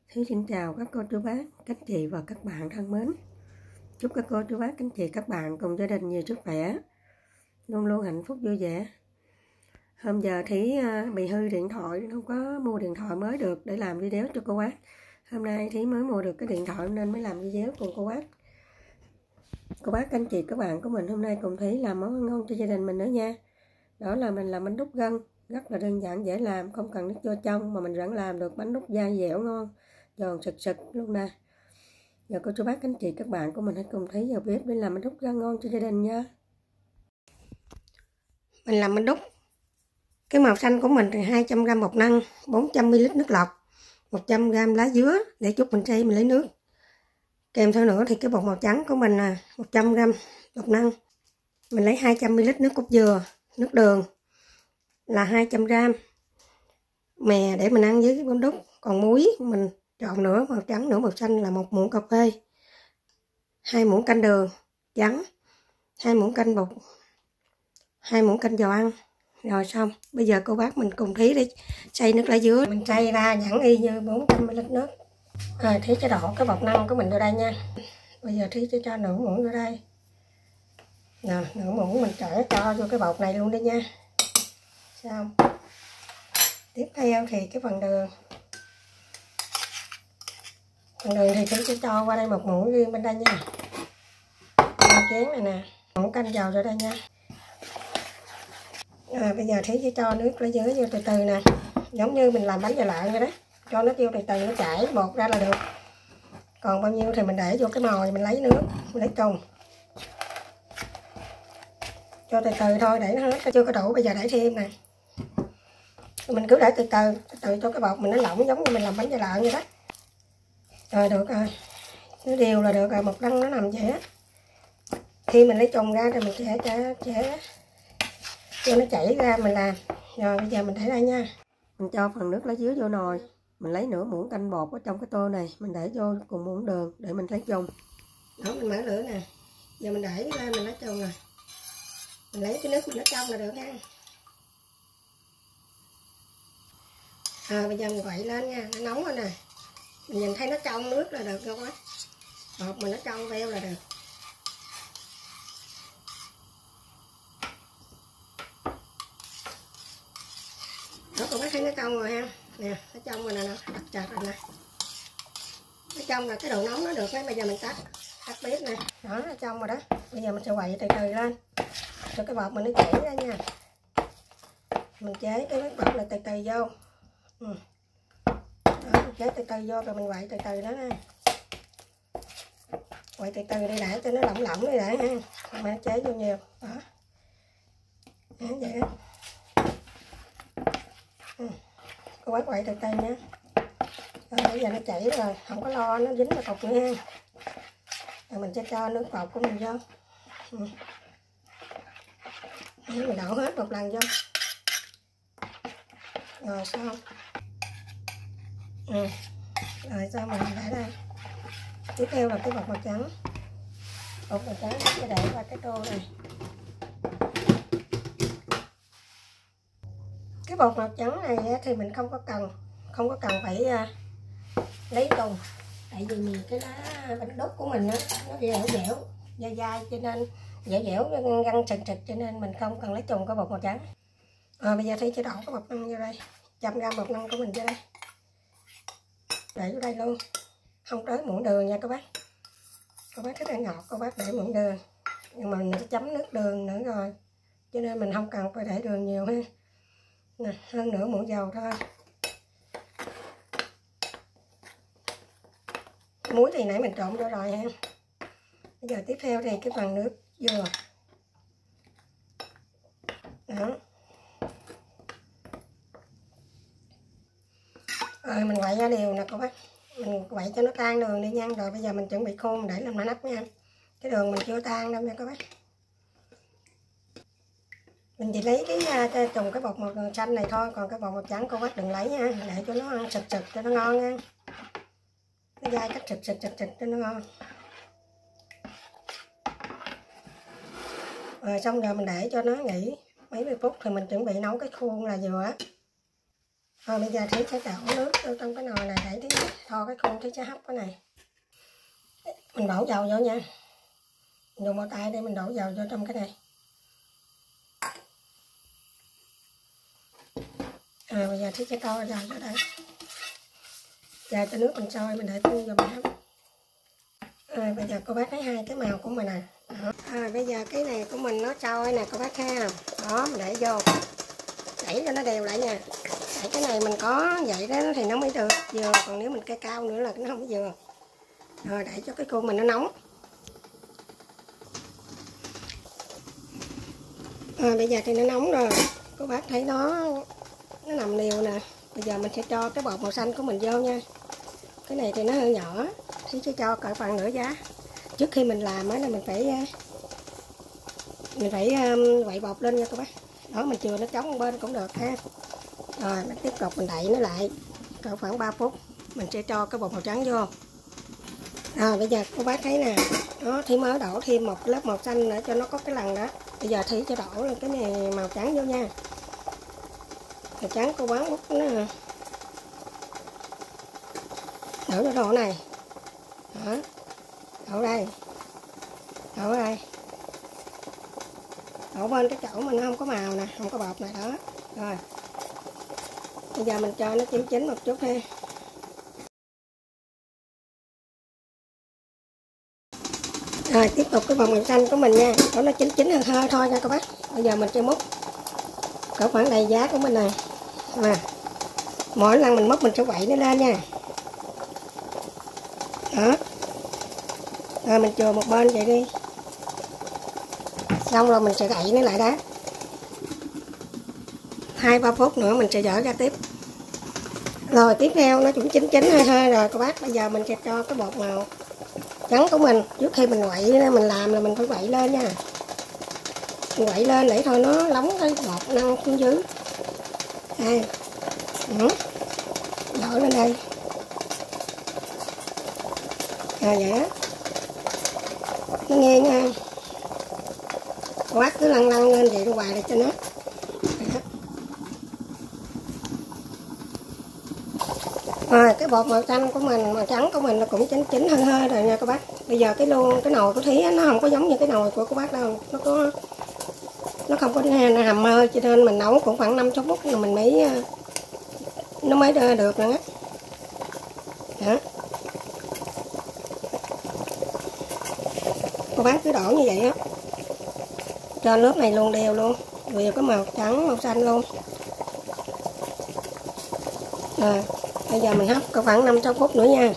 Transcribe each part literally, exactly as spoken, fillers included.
Thúy xin chào các cô chú bác, các chị và các bạn thân mến. Chúc các cô chú bác, các chị, các bạn cùng gia đình nhiều sức khỏe, luôn luôn hạnh phúc vui vẻ. Hôm giờ Thúy bị hư điện thoại, không có mua điện thoại mới được để làm video cho cô bác. Hôm nay Thúy mới mua được cái điện thoại nên mới làm video cùng cô bác. Cô bác, các chị, các bạn của mình hôm nay cùng Thúy làm món ngon cho gia đình mình nữa nha. Đó là mình làm bánh đúc gân, rất là đơn giản dễ làm, không cần nước vô trong mà mình vẫn làm được bánh đúc dai dẻo ngon, giòn sực sực luôn nè. Giờ cô chú bác, anh chị, các bạn của mình hãy cùng thấy vào bếp để làm bánh đúc gân ngon cho gia đình nha. Mình làm bánh đúc, cái màu xanh của mình thì hai trăm gam bột năng, bốn trăm mi li lít nước lọc, một trăm gam lá dứa để chút mình xay mình lấy nước. Kèm theo nữa thì cái bột màu trắng của mình là một trăm gam bột năng. Mình lấy hai trăm mi li lít nước cốt dừa, nước đường là hai trăm gam, mè để mình ăn với cái bánh đúc. Còn muối mình chọn nửa màu trắng nửa màu xanh là một muỗng cà phê, hai muỗng canh đường trắng, hai muỗng canh bột, hai muỗng canh dầu ăn. Rồi xong, bây giờ cô bác mình cùng Thúy đi xay nước lá dứa. Mình xay ra nhẵn y như bốn trăm mi li lít nước. Rồi Thúy sẽ đổ cái bột năng của mình vô đây nha. Bây giờ Thúy sẽ cho nửa muỗng vô đây. Nè, nửa muỗng mình trở cho vô cái bột này luôn đi nha. Xong. Tiếp theo thì cái phần đường. Phần đường thì Thúy sẽ cho qua đây một muỗng riêng bên đây nha. Một chén này nè, muỗng canh dầu vào đây nha. À, bây giờ Thúy sẽ cho nước lá dứa vô từ từ nè, giống như mình làm bánh dày lợn vậy đó, cho nó vô từ từ nó chảy bột ra là được. Còn bao nhiêu thì mình để vô cái mồi mình lấy nước, mình lấy trùng. Cho từ từ thôi để nó hết, chưa có đủ bây giờ để thêm nè. Mình cứ để từ từ, từ từ cho cái bột mình nó lỏng giống như mình làm bánh dày lợn vậy đó. Rồi được rồi, nó đều là được rồi, một lăn nó nằm vậy á. Khi mình lấy trùng ra thì mình sẽ chẻ chẻ cho nó chảy ra mình làm. Rồi bây giờ mình để đây nha. Mình cho phần nước lá dứa vô nồi, mình lấy nửa muỗng canh bột ở trong cái tô này, mình để vô cùng muỗng đường để mình lấy trùng. Đó, mình mở lửa nè. Giờ mình để lên mình lấy trùng rồi. Mình lấy cái nước mình nó trong là được nha. À, bây giờ mình quậy lên nha, nó nóng rồi nè. Mình nhìn thấy nó trong nước là được không á. Bột mình nó trong veo là được. Đó, cô bác thấy nó trong rồi ha. Nè, nó trong rồi nè, nó chặt chặt rồi nè. Nó trong là cái độ nóng nó được á. Bây giờ mình tắt, tắt bếp nè. Đó, nó trong rồi đó. Bây giờ mình sẽ quậy từ từ lên cho cái bột mình nó chảy ra nha. Mình chế cái nước bột là từ từ vô. Ừ. Đó, mình chế từ từ vô rồi mình quậy từ từ đó ha. Quậy từ từ đi để cho nó lỏng lỏng đi để ha. Mà chế vô nhiều. Đó. Đó vậy đó. Ừ. Cô bác quậy từ từ nha. Rồi bây giờ nó chảy rồi, không có lo nó dính vào cục nữa ha. Rồi mình sẽ cho nước bột của mình vô. Ừ. Mình đổ hết một lần vô. Rồi xong. Ừ. Rồi xong mình để đây. Tiếp theo là cái bột màu trắng. Bột màu trắng sẽ để vào cái tô này. Cái bột màu trắng này thì mình không có cần không có cần phải lấy trùng, tại vì mình cái lá bánh đúc của mình đó, nó dẻo dẻo dai dai cho nên dẻo dẻo găng sực sực cho nên mình không cần lấy trùng cái bột màu trắng. À, bây giờ thì sẽ đổ cái bột năng vô đây, trăm gam bột năng của mình vô đây, để vô đây luôn, không tới muỗng đường nha các bác. Các bác thích ăn ngọt các bác để muỗng đường, nhưng mà mình đã chấm nước đường nữa rồi cho nên mình không cần phải để đường nhiều ha. Nè, hơn nửa muỗng dầu thôi. Muối thì nãy mình trộn vô rồi ha. Bây giờ tiếp theo thì cái phần nước dừa. Đó. Rồi mình quậy ra đều nè các bác. Mình quậy cho nó tan đường đi nha. Rồi bây giờ mình chuẩn bị khô để làm nắp nha. Cái đường mình chưa tan đâu nha các bác. Mình chỉ lấy cái, cái trùng cái bột màu xanh này thôi, còn cái bột màu trắng cô bác đừng lấy nha, để cho nó ăn sực sực cho nó ngon nha. Nó dai cách sực sực sực sực cho nó ngon. Rồi xong rồi mình để cho nó nghỉ mấy mươi phút thì mình chuẩn bị nấu cái khuôn là vừa á. Rồi bây giờ Thúy sẽ đổ nước vô trong cái nồi này để Thúy Thôi cái khuôn thì sẽ hấp cái này. Mình đổ dầu vô nha. Mình dùng bao tay để mình đổ dầu vô trong cái này. À, bây giờ thì sẽ to dầu vô đây. Giờ cho nước mình sôi, mình để tương vô mình hấp. À, bây giờ cô bác thấy hai cái màu của mình nè. À, bây giờ cái này của mình nó sôi nè cô bác thấy không? Đó, mình để vô. Đẩy cho nó đều lại nha. Đẩy cái này mình có vậy đó thì nó mới được vừa, còn nếu mình cây cao nữa là nó không có vừa. Rồi để cho cái khuôn mình nó nóng. À, bây giờ thì nó nóng rồi. Cô bác thấy nó nó nằm đều nè. Bây giờ mình sẽ cho cái bột màu xanh của mình vô nha. Cái này thì nó hơi nhỏ thì sẽ cho cỡ phần nửa giá. Trước khi mình làm á là mình phải mình phải um, quậy bột lên nha các bác. Đó, mình chừa nó trống một bên cũng được ha. Rồi mình tiếp tục mình đậy nó lại cỡ khoảng ba phút. Mình sẽ cho cái bột màu trắng vô. Rồi bây giờ cô bác thấy nè. Đó, thì mới đổ thêm một lớp màu xanh nữa cho nó có cái lần đó. Bây giờ thì cho đổ lên cái này màu trắng vô nha. Màu trắng cô bác múc nó đổ vô đồ này. Đó, đổ đây, đổ đây, đổ bên cái chỗ mình không có màu nè, không có bột này đó. Rồi bây giờ mình cho nó chín chín một chút ha. Rồi tiếp tục cái bột màu xanh của mình nha, cho nó chín chín hơn hơi thôi nha các bác. Bây giờ mình sẽ múc cỡ khoảng đầy giá của mình này. Mà mỗi lần mình múc mình sẽ quậy nó lên nha. Đó. Rồi mình chừa một bên vậy đi. Xong rồi mình sẽ đậy nó lại đó. hai ba phút nữa mình sẽ dỡ ra tiếp. Rồi tiếp theo nó cũng chín chín hơi hơi rồi các bác. Bây giờ mình sẽ cho cái bột màu trắng của mình. Trước khi mình quậy mình làm là mình phải quậy lên nha. Mình quậy lên để thôi nó lóng cái bột năng xuống dưới. Đây. Ừ. Đổ lên đây. Rồi vậy đó. Nó nghe nha. Quát cứ lăn lăn lên vậy hoài để cho nó. Rồi cái bột màu xanh của mình, màu trắng của mình nó cũng chín chín hơi hơi rồi nha các bác. Bây giờ cái luôn cái nồi của Thúy nó không có giống như cái nồi của các bác đâu. Nó có nó không có nó hầm hơi cho nên mình nấu cũng khoảng năm sáu phút rồi mình mới nó mới được nữa. Đó. Cô bác cứ đổ như vậy á. Cho lớp này luôn đều luôn. Đều có màu trắng, màu xanh luôn. Rồi, bây giờ mình hấp có khoảng năm sáu phút nữa nha.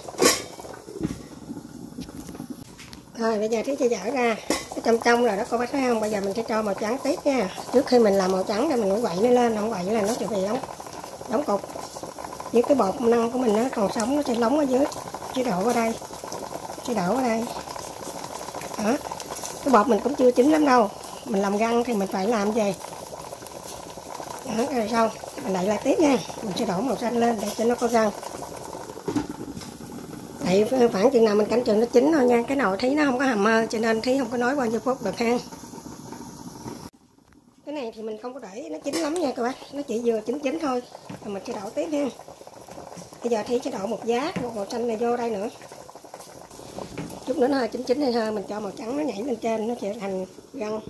Rồi, bây giờ thì sẽ dở ra. Cái trong trong rồi đó cô bác thấy không? Bây giờ mình sẽ cho màu trắng tiếp nha. Trước khi mình làm màu trắng thì mình phải quậy nó lên. Không quậy là nó sẽ bị đóng, đóng cục. Với cái bột năng của mình nó còn sống nó sẽ lóng ở dưới. Sẽ đổ vào đây. Sẽ đổ vào đây. Đó. Cái bột mình cũng chưa chín lắm đâu. Mình làm găng thì mình phải làm gì? Đó, rồi xong mình đậy lại tiếp nha. Mình sẽ đổ màu xanh lên để cho nó có găng. Đậy khoảng chừng nào mình canh chừng nó chín thôi nha. Cái nồi Thí nó không có hầm mơ cho nên Thí không có nói bao nhiêu phút được ha. Cái này thì mình không có để nó chín lắm nha các bác. Nó chỉ vừa chín chín thôi. Rồi mình sẽ đổ tiếp ha. Bây giờ Thí sẽ đổ một giá một màu xanh này vô đây nữa. Chút nữa nó hơi chín chín hay hơn mình cho màu trắng nó nhảy lên trên nó sẽ thành găng.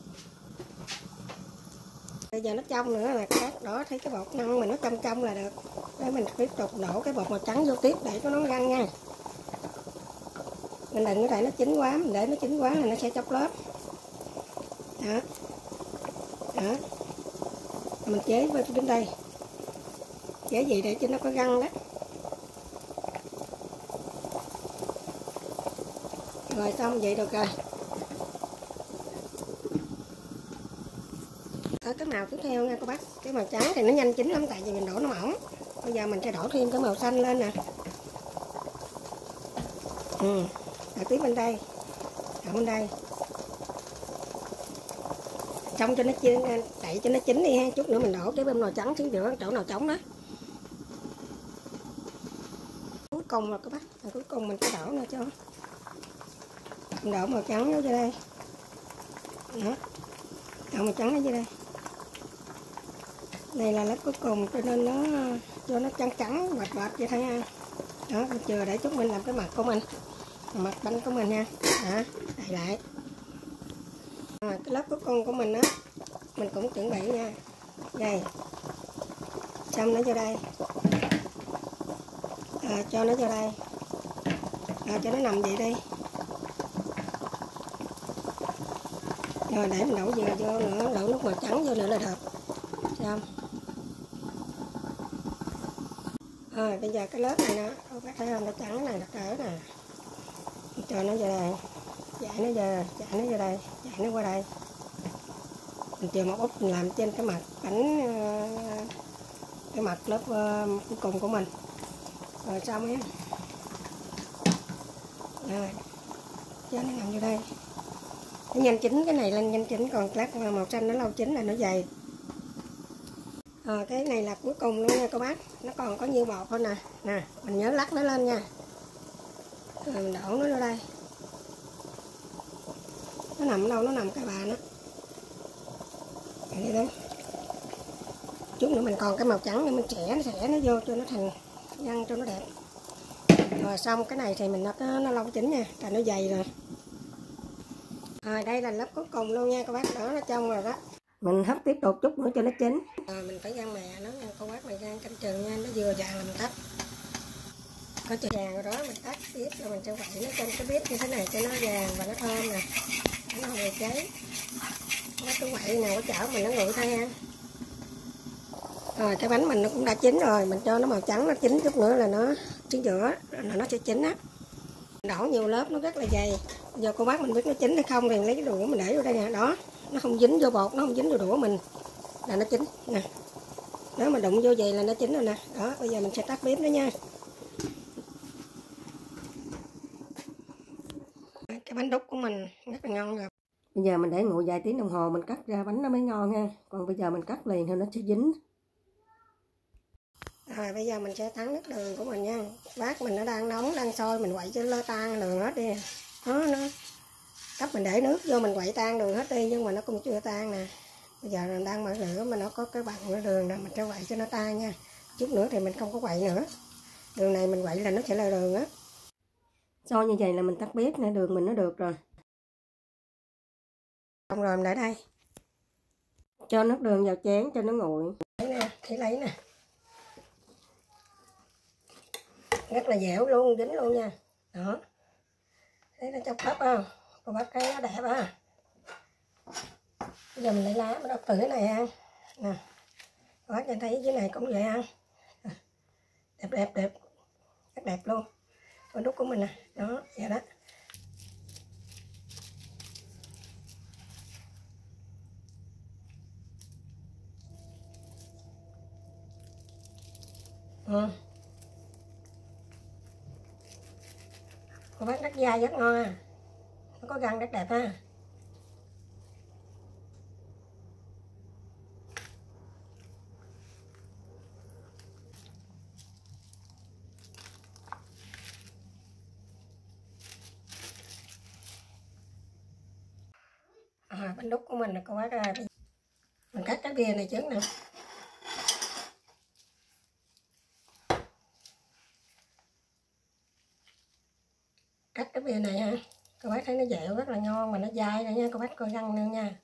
Bây giờ nó trong nữa là các đó thấy cái bột năng mình nó trong trong là được. Để mình tiếp tục đổ cái bột màu trắng vô tiếp để cho nó găng nha. Mình đừng có để nó chín quá, mình để nó chín quá là nó sẽ chóc lớp. Đó. Đó. Mình chế vào đến đây. Chế gì để cho nó có găng đó. Rồi xong vậy được rồi. Ở cái màu tiếp theo nha các bác. Cái màu trắng thì nó nhanh chín lắm tại vì mình đổ nó mỏng. Bây giờ mình sẽ đổ thêm cái màu xanh lên nè. Ừ. Đổ tiếp bên đây. Đổ bên đây. Xong cho nó chín, đậy cho nó chín đi ha. Chút nữa mình đổ cái bên màu trắng xuống giữa chỗ nào trống đó. Cuối cùng rồi các bác. Cuối cùng mình sẽ đổ nữa cho. Mình đổ màu trắng vô đây. Đó. Đổ màu trắng ở dưới đây. Đây là lớp cuối cùng cho nên nó cho nó trắng trắng bạch bạch vậy thôi ha. Đó, mình chờ để Trúc Minh làm cái mặt của mình, mặt bánh của mình nha. Đó, đậy lại. Rồi, cái lớp cuối cùng của mình đó mình cũng chuẩn bị nha. Đây, xong nó vô đây, à, cho nó vô đây, à, cho nó nằm vậy đi. Rồi để mình đổ dừa vô nữa, đổ nước màu trắng vô nữa là được. Xong. Rồi bây giờ cái lớp này nó, các bạn thấy không, nó trắng này, nó cỡ nè. Mình cho nó vô đây, chạy nó vô, chạy nó vô đây, chạy nó qua đây. Mình chờ một úp mình làm trên cái mặt bánh, cái mặt lớp cuối cùng của mình. Rồi xong á. Rồi, cho nó nằm vô đây. Nó nhanh chín, cái này lên nhanh chín, còn lát màu xanh nó lâu chín là nó dày. À, cái này là cuối cùng luôn nha các bác, nó còn có nhiêu bột thôi nè. Nè, mình nhớ lắc nó lên nha. Rồi mình đổ nó vô đây. Nó nằm đâu, nó nằm cái bà nó. Đây đó. Chút nữa mình còn cái màu trắng nữa, mình chẻ nó xẻ nó vô cho nó thành nhân cho nó đẹp. Rồi xong cái này thì mình nó nó lâu chín nha, tại nó dày rồi. Rồi đây là lớp cuối cùng luôn nha các bác, đó nó trong rồi đó. Mình hấp tiếp tục chút nữa cho nó chín. Rồi mình phải rang mè nó nha các bác, mình rang canh chừng nha, nó vừa vàng là mình tắt. Có chừng vàng rồi đó mình tắt tiếp, rồi mình sẽ quậy nó trên cái bếp như thế này cho nó vàng và nó thơm nè, nó không bị cháy. Nó cứ quậy nào cái chảo mình nó nguội thay ha. Rồi cái bánh mình nó cũng đã chín rồi, mình cho nó màu trắng nó chín chút nữa là nó chín giữa là nó sẽ chín á. Đổ nhiều lớp nó rất là dày. Giờ cô bác mình biết nó chín hay không thì lấy cái đũa mình để vô đây nè, đó nó không dính vô bột, nó không dính vô đũa mình là nó chín nè. Nếu mà đụng vô vậy là nó chín rồi nè. Đó, bây giờ mình sẽ tắt bếp đó nha. Cái bánh đúc của mình rất là ngon rồi. Bây giờ mình để nguội vài tiếng đồng hồ mình cắt ra bánh nó mới ngon ha. Còn bây giờ mình cắt liền thì nó sẽ dính. Rồi bây giờ mình sẽ thắng nước đường của mình nha. Bát mình nó đang nóng, đang sôi, mình quậy cho nó tan đường hết đi. Đó, nó cấp mình để nước vô mình quậy tan đường hết đi, nhưng mà nó cũng chưa tan nè. Bây giờ mình đang mở lửa mà nó có cái bằng của đường nè, mình sẽ quậy cho nó tan nha. Chút nữa thì mình không có quậy nữa. Đường này mình quậy là nó sẽ là đường á. Sôi như vậy là mình tắt bếp nè, đường mình nó được rồi. Xong rồi mình để đây. Cho nước đường vào chén cho nó nguội. Lấy nè, thì lấy nè. Rất là dẻo luôn, dính luôn nha. Đó. Thấy nó trong khắp không? Cô bác thấy nó đẹp á. Bây giờ mình lấy lá mình đập từ cái này ăn. Nè. Cô bác nhìn thấy dưới này cũng vậy ăn. Đẹp đẹp đẹp. Rất đẹp luôn. Con đúc của mình nè. Đó, vậy đó. Ừ. Cô bác đắt dai rất ngon à. Nó có răng rất đẹp ha. À, bánh đúc của mình là cô bác ra. Mình cắt cái bìa này trước nè. Cắt cái bìa này ha. Cô bác thấy nó dẻo rất là ngon mà nó dai nữa nha, cô bác coi răng nữa nha.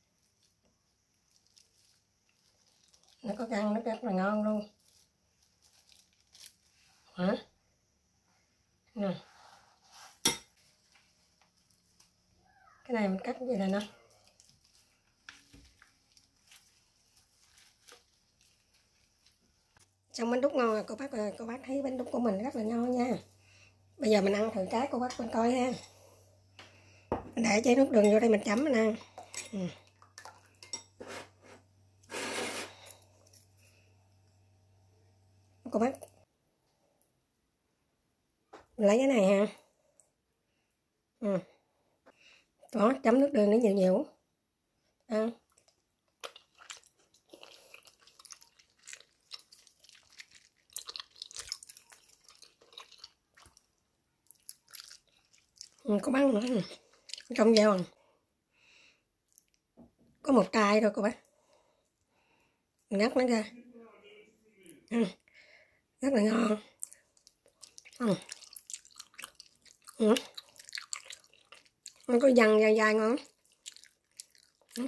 Nó có răng nó rất là ngon luôn. Hả? Nè. Cái này mình cắt như này nè. Xong bánh đúc ngon rồi cô bác ơi, cô bác thấy bánh đúc của mình rất là ngon nha. Bây giờ mình ăn thử trái cô bác mình coi ha. Mình để chén nước đường vô đây mình chấm mình ăn. Ừ. Cô bác mình lấy cái này ha. Ừ. Đó, chấm nước đường nó nhiều nhiều. Ăn. Ừ, cô bác nữa nè. Trong dao à. Có một tay thôi cô bác. Mình ngắt nó ra. Ừ. Rất là ngon. Ừ. Ừ. Nó có dằn dài dài ngon. Ừ.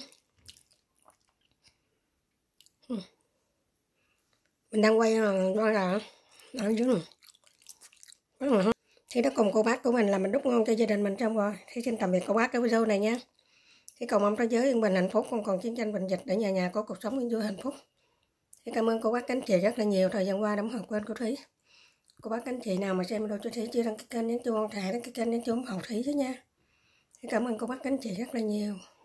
Ừ. Mình đang quay là là ở dưới này. Thì đó cùng cô bác của mình là mình đút ngon cho gia đình mình trong rồi. Thì xin tạm biệt cô bác cái video này nha. Thì cầu mong thế giới yên bình hạnh phúc, không còn chiến tranh bệnh dịch, để nhà nhà có cuộc sống yên vui hạnh phúc. Thì cảm ơn cô bác cánh chị rất là nhiều thời gian qua đóng học quên cô Thúy. Cô bác cánh chị nào mà xem video cho Thúy chưa đăng ký kênh nhấn chuông, thả đăng ký kênh nhấn chuông ủng hộ Thúy chứ nha. Thì cảm ơn cô bác cánh chị rất là nhiều.